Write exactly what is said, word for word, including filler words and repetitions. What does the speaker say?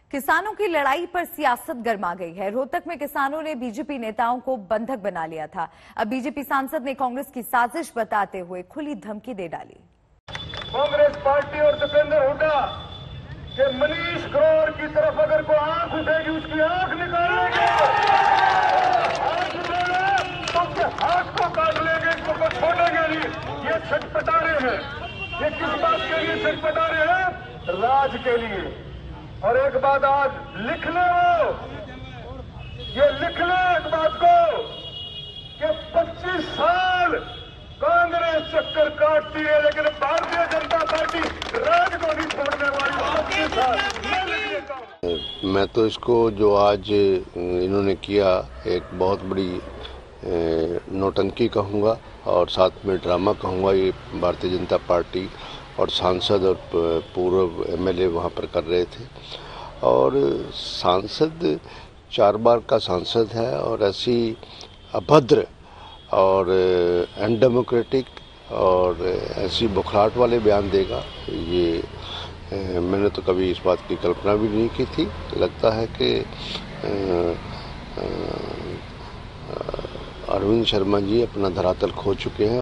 किसानों की लड़ाई पर सियासत गर्मा गई है। रोहतक में किसानों ने बीजेपी नेताओं को बंधक बना लिया था। अब बीजेपी सांसद ने कांग्रेस की साजिश बताते हुए खुली धमकी दे डाली। कांग्रेस पार्टी और दीपेंद्र हुड्डा के मनीष ग्रोवर की तरफ अगर कोई आंख उठेगी उसकी आंख निकालेंगे, हाथ उठेगा तो उसके हाथ को काट लेंगे, इसको छोड़ेंगे नहीं। ये छटपटा रहे हैं। ये किस बात के लिए छटपटा रहे हैं? राज के लिए। और एक बात आज लिख ले, वो ये लिख ले एक बात को कि पच्चीस साल कांग्रेस चक्कर काटती है, लेकिन भारतीय जनता पार्टी राज को नहीं छोड़ने वाली। पच्चीस साल मैं तो इसको जो आज इन्होंने किया एक बहुत बड़ी नौटंकी कहूँगा और साथ में ड्रामा कहूँगा। ये भारतीय जनता पार्टी और सांसद और पूर्व एमएलए वहाँ पर कर रहे थे, और सांसद चार बार का सांसद है और ऐसी अभद्र और अनडेमोक्रेटिक और ऐसी बुखराहट वाले बयान देगा, ये मैंने तो कभी इस बात की कल्पना भी नहीं की थी। लगता है कि अरविंद शर्मा जी अपना धरातल खो चुके हैं।